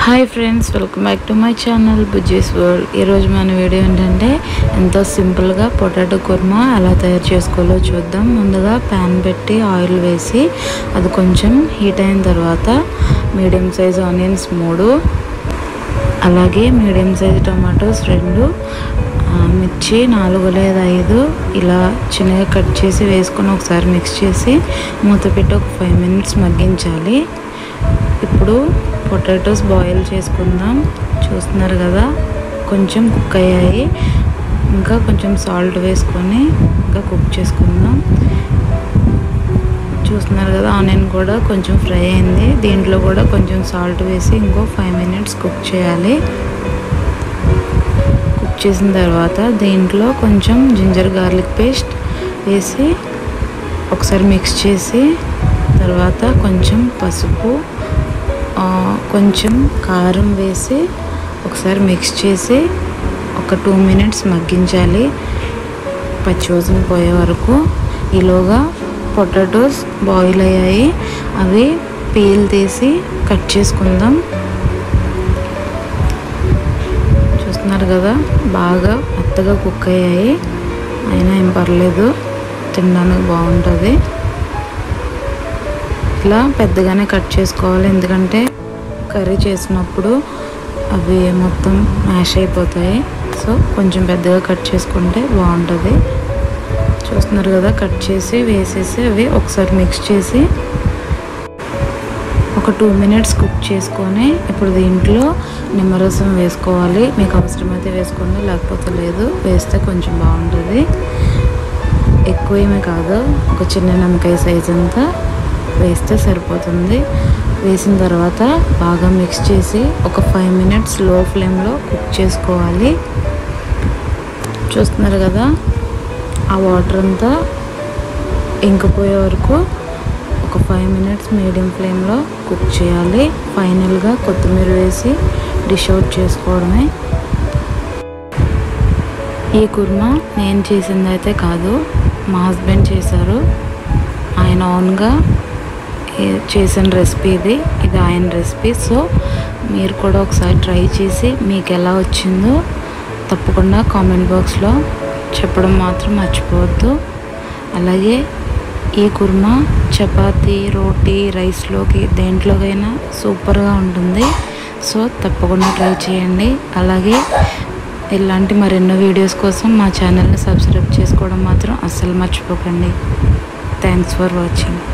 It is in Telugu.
Hi friends, welcome back to my channel Bujji's world. ఈరోజు మన వీడియో ఏంటంటే ఎంతో సింపుల్గా పొటాటో కుర్మా ఎలా తయారు చేసుకోవాలో చూద్దాం. ముందుగా ప్యాన్ పెట్టి ఆయిల్ వేసి అది కొంచెం హీట్ అయిన తర్వాత మీడియం సైజ్ ఆనియన్స్ 3, అలాగే మీడియం సైజ్ టొమాటోస్ 2, మిర్చి 4 లేదా 5 ఇలా చిన్నగా కట్ చేసి వేసుకొని ఒకసారి మిక్స్ చేసి మూత పెట్టి ఒక 5 minutes మగ్గించాలి. ఇప్పుడు పొటాటోస్ బాయిల్ చేసుకుందాం. చూస్తున్నారు కదా, కొంచెం కుక్ అయ్యాయి. ఇంకా కొంచెం సాల్ట్ వేసుకొని ఇంకా కుక్ చేసుకుందాం. చూస్తున్నారు కదా, ఆనియన్ కూడా కొంచెం ఫ్రై అయింది. దీంట్లో కూడా కొంచెం సాల్ట్ వేసి ఇంకో 5 minutes కుక్ చేయాలి. కుక్ చేసిన తర్వాత దీంట్లో కొంచెం జింజర్ గార్లిక్ పేస్ట్ వేసి ఒకసారి మిక్స్ చేసి తర్వాత కొంచెం పసుపు, కొంచెం కారం వేసి ఒకసారి మిక్స్ చేసి ఒక 2 minutes మగ్గించాలి, పచ్చివాసన పోయే వరకు. ఈలోగా పొటాటోస్ బాయిల్ అయ్యాయి, అవి పీల్ తీసి కట్ చేసుకుందాం. చూస్తున్నారు కదా, బాగా మెత్తగా కుక్ అయ్యాయి, అయినా ఏం పర్లేదు, తినడానికి బాగుంటుంది. ఇట్లా పెద్దగానే కట్ చేసుకోవాలి, ఎందుకంటే కర్రీ చేసినప్పుడు అవి మొత్తం మ్యాష్ అయిపోతాయి. సో కొంచెం పెద్దగా కట్ చేసుకుంటే బాగుంటుంది. చూస్తున్నారు కదా, కట్ చేసి వేసేసి అవి ఒకసారి మిక్స్ చేసి ఒక 2 minutes కుక్ చేసుకొని ఇప్పుడు దీంట్లో నిమ్మరసం వేసుకోవాలి. మీకు అవసరమైతే వేసుకోండి, లేకపోతే లేదు. వేస్తే కొంచెం బాగుంటుంది. ఎక్కువ ఏమీ కాదు, ఒక చిన్న నిమ్మకాయ సైజ్ అంతా వేస్తే సరిపోతుంది. వేసిన తర్వాత బాగా మిక్స్ చేసి ఒక 5 minutes లో ఫ్లేమ్లో కుక్ చేసుకోవాలి. చూస్తున్నారు కదా, ఆ వాటర్ అంతా ఇంకిపోయే వరకు ఒక 5 minutes మీడియం ఫ్లేమ్లో కుక్ చేయాలి. ఫైనల్గా కొత్తిమీర వేసి డిష్ అవుట్ చేసుకోవడమే. ఈ కుర్మా నేను చేసింది అయితే కాదు, మా హస్బెండ్ చేశారు. ఆయన ఓన్గా చేసిన రెసిపీ ఇది ఆయన రెసిపీ. సో మీరు కూడా ఒకసారి ట్రై చేసి మీకు ఎలా వచ్చిందో తప్పకుండా కామెంట్ బాక్స్లో చెప్పడం మాత్రం మర్చిపోవద్దు. అలాగే ఈ కుర్మా చపాతీ, రోటీ, రైస్లోకి దేంట్లోకైనా సూపర్గా ఉంటుంది. సో తప్పకుండా ట్రై చేయండి. అలాగే ఇలాంటి మరెన్నో వీడియోస్ కోసం మా ఛానల్ని సబ్స్క్రైబ్ చేసుకోవడం మాత్రం అస్సలు మర్చిపోకండి. Thanks for watching.